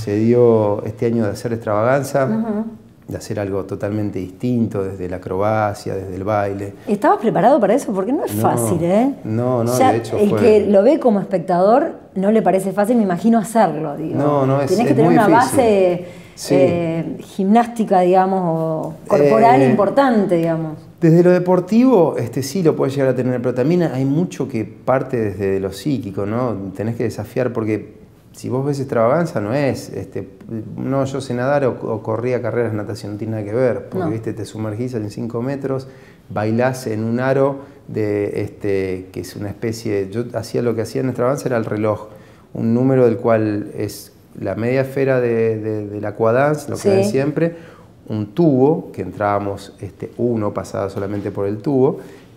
se dio este año de hacer extravaganza, de hacer algo totalmente distinto, desde la acrobacia, desde el baile. ¿Estabas preparado para eso? Porque no es fácil, ¿eh? No, ya de hecho el que lo ve como espectador no le parece fácil, me imagino, hacerlo, digo. No, Tienes que tener una base gimnástica, digamos, o corporal importante, digamos. Desde lo deportivo, sí lo puedes llegar a tener, pero también hay mucho que parte desde lo psíquico, ¿no? Tenés que desafiar, porque si vos ves extravaganza, no es, no, yo sé nadar o corría carreras de natación, no tiene nada que ver, porque viste, te sumergís en 5 metros, bailás en un aro que es una especie, yo hacía lo que hacía en extravaganza era el reloj, un número del cual es la media esfera de la aquadance, lo que ven siempre, un tubo, que entrábamos uno, pasaba solamente por el tubo,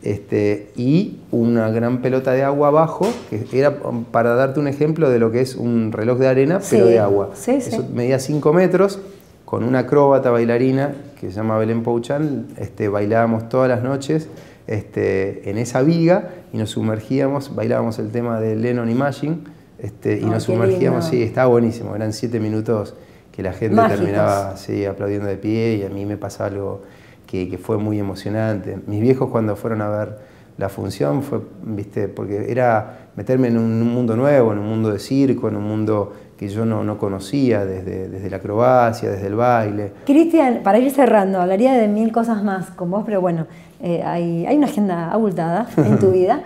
y una gran pelota de agua abajo, que era para darte un ejemplo de lo que es un reloj de arena, pero de agua. Eso medía 5 metros, con una acróbata bailarina que se llama Belén Pouchan, bailábamos todas las noches en esa viga y nos sumergíamos, bailábamos el tema de Lennon Imagine, y nos sumergíamos, sí, estaba buenísimo, eran 7 minutos que la gente terminaba aplaudiendo de pie, y a mí me pasaba algo que fue muy emocionante. Mis viejos, cuando fueron a ver la función, fue, viste, porque era meterme en un mundo nuevo, en un mundo de circo, en un mundo que yo no conocía, desde la acrobacia, desde el baile. Cristian, para ir cerrando, hablaría de 1000 cosas más con vos, pero bueno, hay una agenda abultada en tu vida.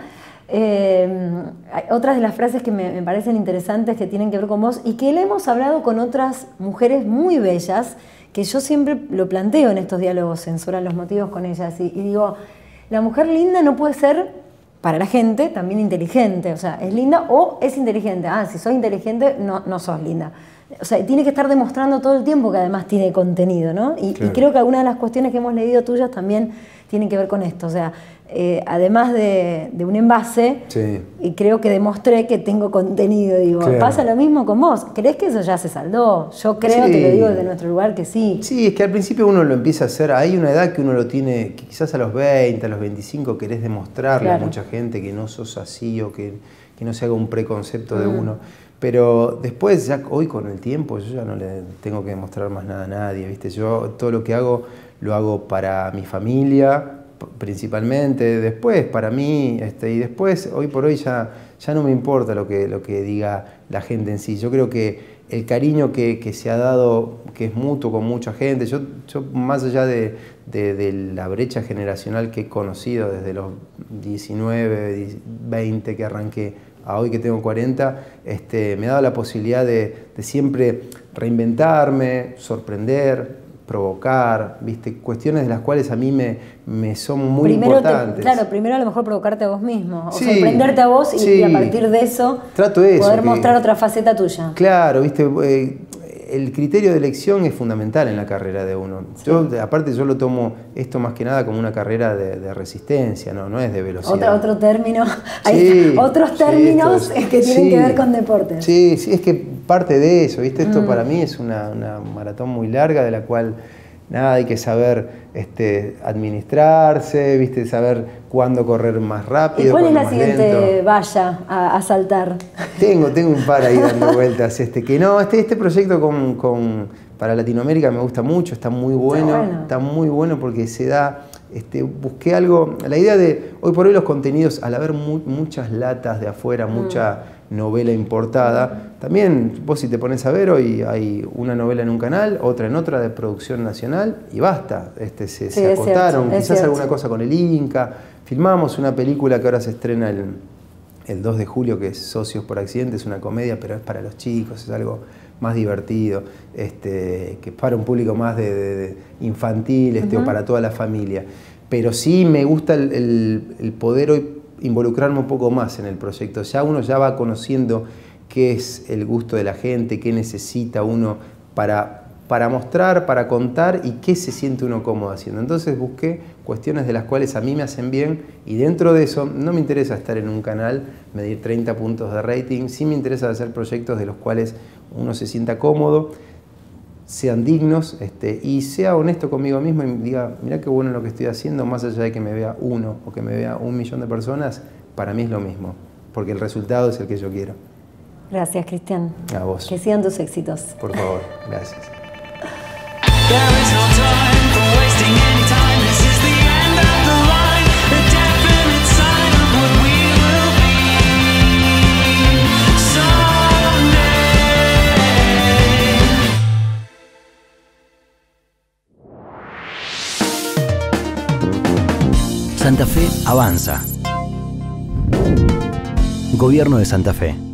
Otras de las frases que me parecen interesantes, que tienen que ver con vos y que le hemos hablado con otras mujeres muy bellas, que yo siempre lo planteo en estos diálogos Censura los motivos con ellas, y digo, la mujer linda no puede ser, para la gente, también inteligente, o sea, es linda o es inteligente. Si sos inteligente, no sos linda. O sea, tiene que estar demostrando todo el tiempo que además tiene contenido, ¿no? Y creo que algunas de las cuestiones que hemos leído tuyas también tienen que ver con esto, o sea, además de un envase, y creo que demostré que tengo contenido, digo, pasa lo mismo con vos. ¿Crees que eso ya se saldó? Yo creo, te lo digo desde nuestro lugar, que sí. Sí, es que al principio uno lo empieza a hacer, hay una edad que uno lo tiene, que quizás a los 20, a los 25 querés demostrarle a mucha gente que no sos así, o que no se haga un preconcepto de uno. Pero después, ya hoy con el tiempo, yo ya no le tengo que demostrar más nada a nadie, ¿viste? Yo todo lo que hago, lo hago para mi familia, principalmente, después para mí, y después, hoy por hoy ya no me importa lo que diga la gente en sí. Yo creo que el cariño que se ha dado, que es mutuo con mucha gente, yo más allá de la brecha generacional que he conocido desde los 19, 20 que arranqué, a hoy que tengo 40, me ha dado la posibilidad de siempre reinventarme, sorprender, provocar, ¿viste? Cuestiones de las cuales a mí me son muy importantes. Claro, primero a lo mejor provocarte a vos mismo, o sorprenderte a vos y a partir de eso, poder mostrar otra faceta tuya. Claro, ¿viste? El criterio de elección es fundamental en la carrera de uno. Aparte yo lo tomo esto más que nada como una carrera de resistencia, no es de velocidad. Otro término, hay otros términos que tienen que ver con deportes. Sí, es que parte de eso, ¿viste? Esto para mí es una maratón muy larga, de la cual nada, hay que saber administrarse, ¿viste? Saber cuándo correr más rápido. ¿Y cuál es la siguiente lento. valla a saltar? Tengo un par ahí dando vueltas. Este proyecto para Latinoamérica me gusta mucho, está muy bueno. Está muy bueno porque se da. Busqué algo. La idea de hoy por hoy los contenidos, al haber muchas latas de afuera, mucha novela importada, también vos si te pones a ver, hoy hay una novela en un canal, otra en otra de producción nacional y basta. Se acotaron, quizás alguna cosa con el Inca. Filmamos una película que ahora se estrena el 2 de julio, que es Socios por Accidente, es una comedia, pero es para los chicos, es algo más divertido, que es para un público más infantil, o para toda la familia. Pero sí me gusta el poder hoy involucrarme un poco más en el proyecto. Ya uno ya va conociendo qué es el gusto de la gente, qué necesita uno para mostrar, para contar y qué se siente uno cómodo haciendo. Entonces busqué cuestiones de las cuales a mí me hacen bien y dentro de eso no me interesa estar en un canal, medir 30 puntos de rating, sí me interesa hacer proyectos de los cuales uno se sienta cómodo, sean dignos y sea honesto conmigo mismo y diga, mirá qué bueno lo que estoy haciendo, más allá de que me vea uno o que me vea 1 millón de personas, para mí es lo mismo, porque el resultado es el que yo quiero. Gracias, Cristian. A vos. Que sigan tus éxitos. Por favor, gracias. There is no time for wasting any time. This is the end of the line, a definite sign of what we will be someday. Santa Fe avanza. Gobierno de Santa Fe.